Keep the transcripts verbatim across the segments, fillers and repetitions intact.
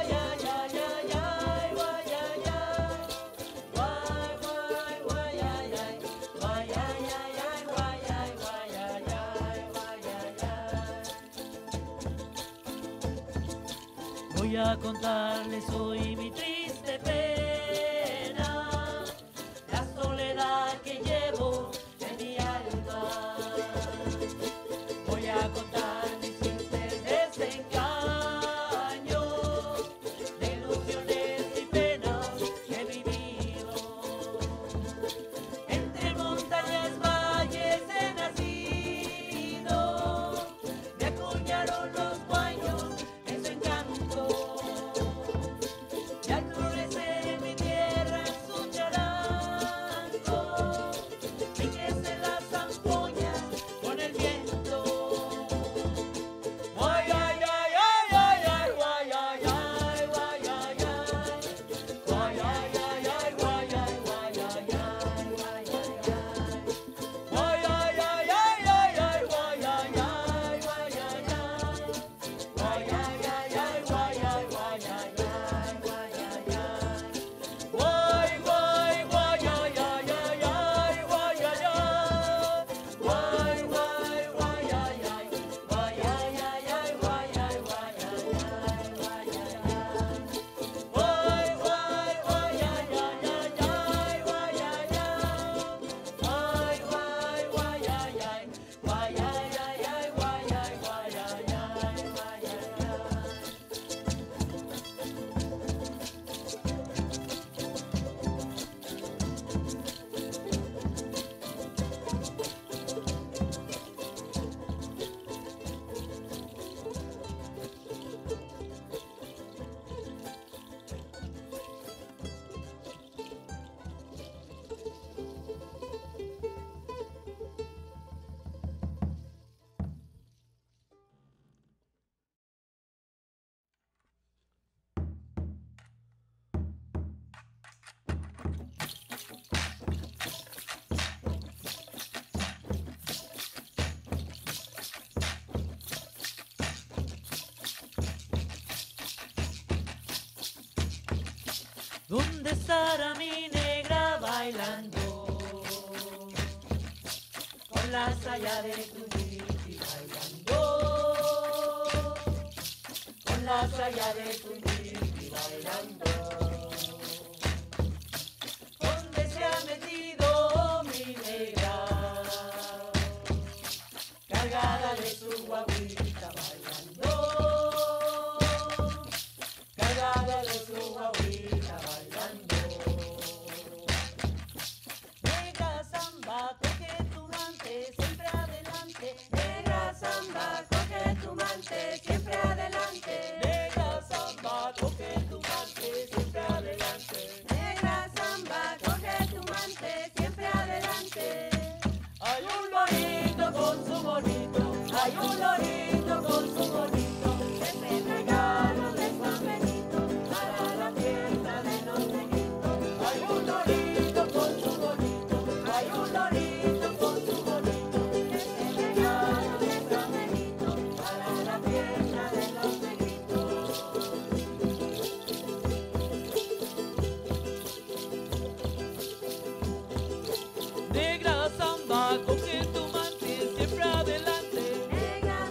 Voy a contarles hoy mi triste pena, la soledad que llevo en mi alma. Voy a contar mis tristes desengaños, de ilusiones y penas que he vivido. Entre montañas, valles he nacido, me acuñaron los guayos en su encanto. Ya ¿Dónde estará mi negra bailando? Con la saya de tu chiqui bailando, con la saya de tu chiqui bailando. ¿Dónde se ha metido mi negra? Cargada de su guaguita bailando, cargada de su guaguita bailando. Negra samba, coge tu mante, siempre adelante. Negra samba, coge tu mante, siempre adelante. Negra samba, coge tu mante, siempre adelante. Negra samba, coge tu mante, siempre adelante. Hay un lorito con su bonito, hay un lorito con su bonito, es el regalo de San Benito para la fiesta de los negritos. Hay un lorito con su bonito, hay un lorito con su bonito, es el regalo de San Benito para la fiesta de los negritos. Negra samba, coge tu mante, siempre adelante. Negra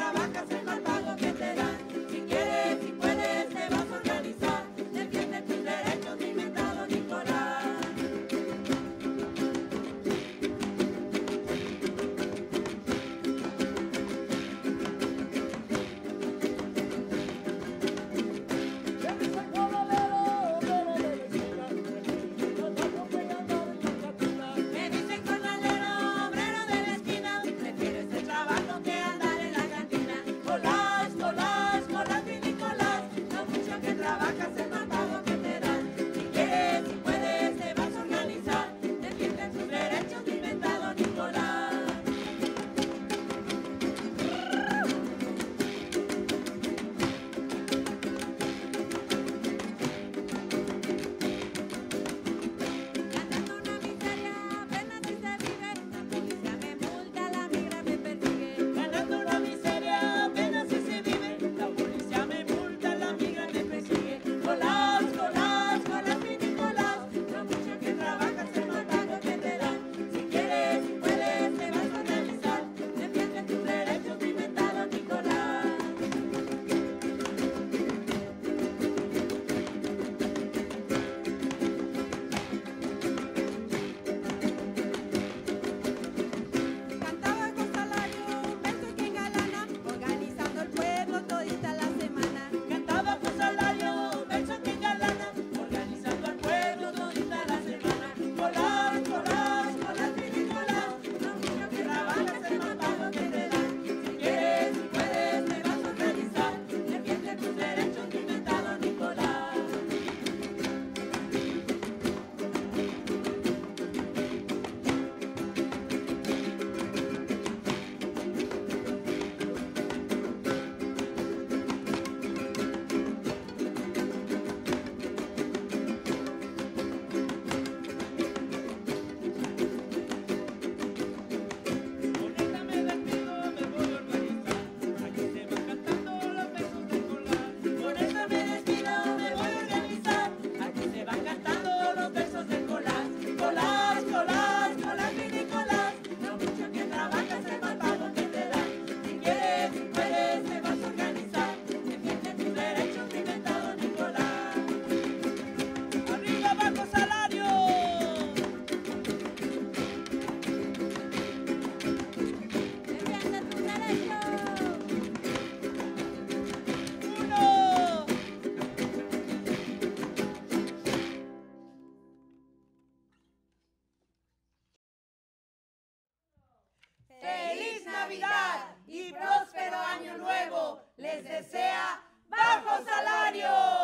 trabajas el mal pago que te dan. Si quieres, si puedes, te vas a organizar. Defiende tus derechos, mi mentado Nicolás. Me dicen jornalero, obrero de la esquina, prefieres el trabajo que andar en la cantina. Colás, colás, colás, mi Nicolás, lo mucho que trabajas el mal pago que te dan. Si quieres, si puedes, te vas a organizar. Defiende tus derechos, mi mentado Nicolás. Ganando una miseria, apenas si se vive. La policía me multa, la migra me persigue. Ganando una miseria, apenas si se vive. La policía me multa, la migra me persigue. Colás, colás, colás, mi Nicolás, lo mucho que trabajas el mal pago que te dan. Si quieres, si puedes, te vas a organizar. Defiende tus derechos, mi mentado Nicolás. Cantaba con salario, un verso que engalana, organizando el pueblo todita la semana. Cantaba con salario, un verso que engalana, organizando al pueblo todita la semana. Colás, colás, colás, mi Nicolás, lo mucho que trabajas el mal pago que te dan. Si quieres, si puedes, te vas a organizar. Defiende tus derechos, mi mentado Nicolás. Con esta me despido, me voy a organizar. Aquí se van cantando los versos de Colás. Con esta me despido, me voy a organizar. Aquí se van cantando los versos de Colás. Colás, colás, colás, mi Nicolás, lo mucho que trabajas el mal pago que te dan. Si quieres, si puedes, te vas a organizar. Defiende tus derechos, mi mentado Nicolás. ¡Arriba, bajo salario! Defiende tus derechos. Uno. ¡Feliz Navidad y próspero Año Nuevo! Les desea Bajo Salario.